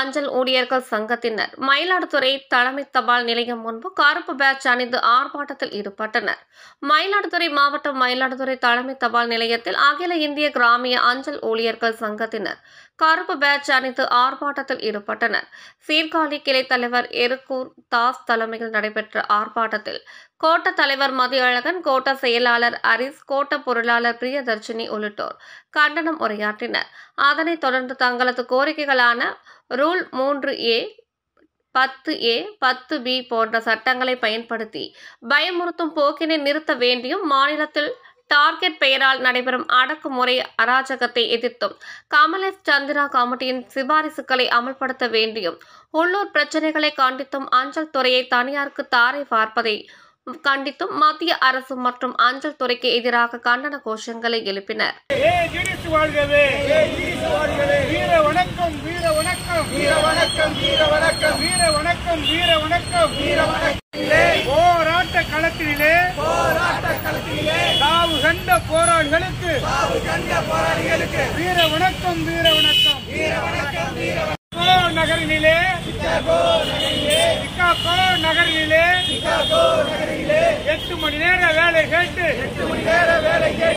அஞ்சல் ஊழியர்கள் சங்கத்தினர் மயிலாடுதுறை தலைமை தபால் நிலையம் முன்பு கருப்பு பேட்ஜ் அணிந்து ஆர்ப்பாட்டத்தில் ஈடுபட்டனர். மயிலாடுதுறை மாவட்டம் மயிலாடுதுறை தலைமை தபால் நிலையத்தில் அகில இந்திய கிராமிய அஞ்சல் ஊழியர்கள் சங்கத்தினர் கருப்பு பேட்ஜ் அணிந்து ஆர்ப்பாட்டத்தில் ஈடுபட்டனர். சீர்காழி கிளை தலைவர் எருக்கூர் தாஸ் தலைமையில் நடைபெற்ற ஆர்ப்பாட்டத்தில் கோட்ட தலைவர் மதியழகன், கோட்ட செயலாளர் அரிஸ், கோட்ட பொருளாளர் பிரியதர்ஷினி உள்ளிட்டோர் கண்டனம் உரையாற்றினர். அதனைத் தொடர்ந்து தங்களது கோரிக்கைகளான ரூல் 3A, 10A, 10B போன்ற சட்டங்களை பயன்படுத்தி பயமுறுத்தும் போக்கினை நிறுத்த வேண்டியும், மாநிலத்தில் டார்கெட் பெயரால் நடைபெறும் அடக்குமுறை அராஜகத்தை எதிர்த்தும் கமல் எஸ். சந்திரா கமிட்டியின் சிபாரிசுகளை அமல்படுத்த வேண்டியும், உள்ளூர் பிரச்சினைகளை கண்டித்தும், அஞ்சல் துறையை தனியாருக்கு தாரை பார்ப்பதை கண்டித்தும் மத்திய அரசு மற்றும் அஞ்சல் துறைக்கு எதிராக கண்டன கோஷங்களை எழுப்பினர். போராட்ட களத்திலே சாவு கண்ட போராளிகளுக்கு வீர வணக்கம், வீர வணக்கம். நகரிலே சிகாகோ நகரிலே 8 மணி நேர வேலை கேட்டு